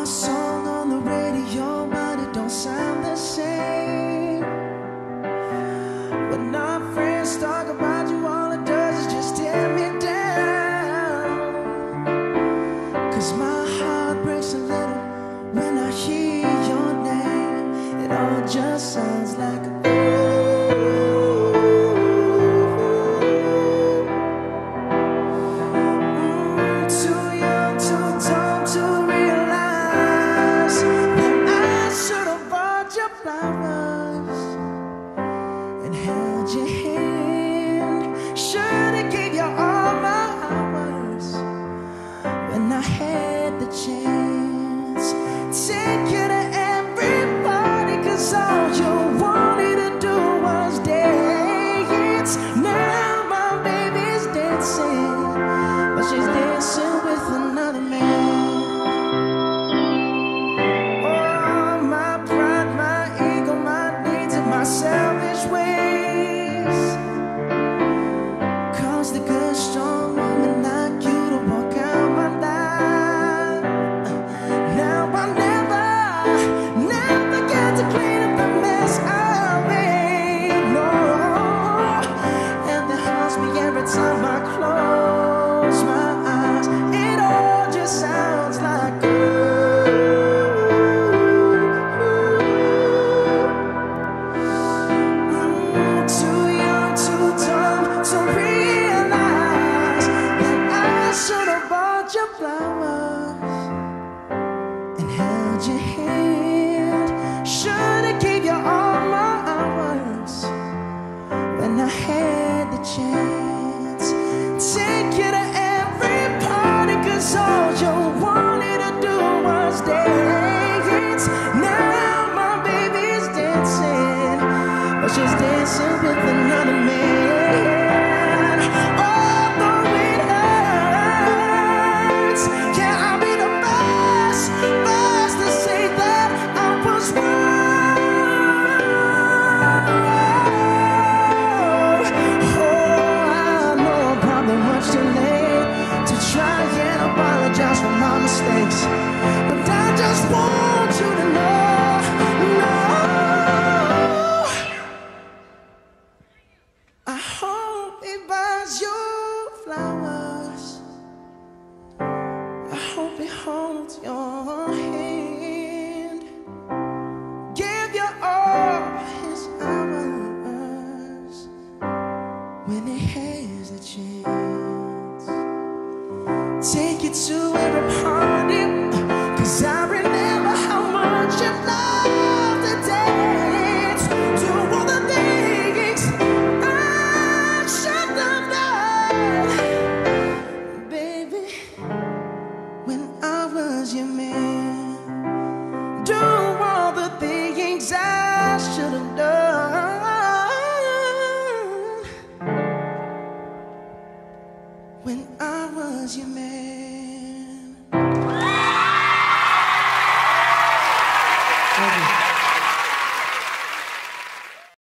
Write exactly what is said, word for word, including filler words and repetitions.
song on the radio, but it don't sound the same. When our friends talk about you, all it does is just tear me down. Cause my heart breaks a little when I hear your name. It all just sounds like ooh. Flowers and held your hand. Should've gave you all my hours when I had the chance. Take you to every party, cause all you wanted to do was dance. Now my baby's dancing, but she's dancing with another man. Selfish ways caused a good strong woman like you to walk out my life. Now I never, never get to clean up the mess I made, no. And that haunts me every time I close my eyes. It all just sounds like ooh. Your flowers and held your hand. Should've gave you all my hours when I had the chance. Take you to every party, cause all you wanted to do was dance. Now my baby's dancing, but she's dancing with another man. Apologize for my mistakes, but I just want you to know, no. I hope he buys you flowers. I hope he holds your hand, give you all his hours when he has a chance. Take you to every party, cause I remember how much you loved to dance. Do all the things I should have done, baby, when I was your man. Do all the things I should have done when I was your man.